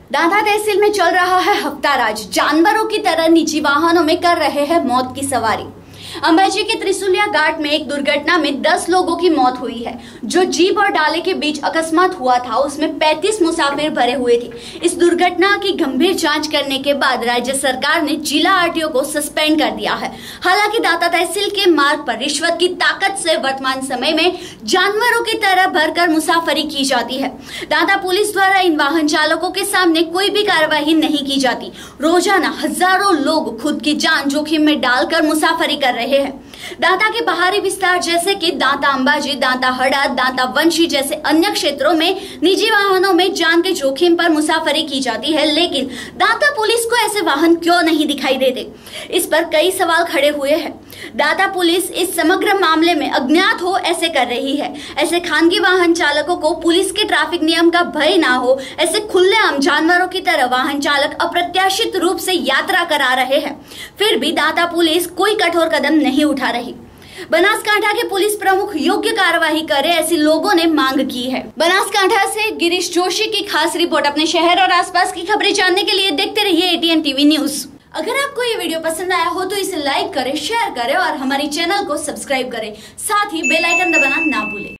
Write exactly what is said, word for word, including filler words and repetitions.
दांता तहसील में चल रहा है हफ्ताराज। जानवरों की तरह निजी वाहनों में कर रहे हैं मौत की सवारी। अंबाजी के त्रिशुलिया घाट में एक दुर्घटना में दस लोगों की मौत हुई है। जो जीप और डाले के बीच अकस्मात हुआ था उसमें पैंतीस मुसाफिर भरे हुए थे। इस दुर्घटना की गंभीर जांच करने के बाद राज्य सरकार ने जिला आरटीओ को सस्पेंड कर दिया है। हालांकि दांता तहसील के मार्ग पर रिश्वत की ताकत से वर्तमान समय में जानवरों की तरह भरकर मुसाफरी की जाती है। दांता पुलिस द्वारा इन वाहन चालकों के सामने कोई भी कार्रवाई नहीं की जाती। रोजाना हजारों लोग खुद की जान जोखिम में डालकर मुसाफरी कर रहे हैं। दांता के बाहरी विस्तार जैसे कि दांता अंबाजी, दांता हड़ा, दांता वंशी जैसे अन्य क्षेत्रों में निजी वाहनों में जान के जोखिम पर मुसाफरी की जाती है, लेकिन दांता पुलिस को ऐसे वाहन क्यों नहीं दिखाई देते? इस पर कई सवाल खड़े हुए हैं। दांता पुलिस इस समग्र मामले में अज्ञात हो ऐसे कर रही है। ऐसे खानगी वाहन चालकों को पुलिस के ट्रैफिक नियम का भय ना हो, ऐसे खुलेआम जानवरों की तरह वाहन चालक अप्रत्याशित रूप से यात्रा करा रहे हैं, फिर भी दांता पुलिस कोई कठोर कदम नहीं उठा रही। बनासकांठा के पुलिस प्रमुख योग्य कार्यवाही करे, ऐसी लोगों ने मांग की है। बनासकांठा से गिरीश जोशी की खास रिपोर्ट। अपने शहर और आसपास की खबरें जानने के लिए देखते रहिए एटीएन टीवी न्यूज। अगर आपको ये वीडियो पसंद आया हो तो इसे लाइक करें, शेयर करें और हमारे चैनल को सब्सक्राइब करें। साथ ही बेल आइकन दबाना ना भूलें।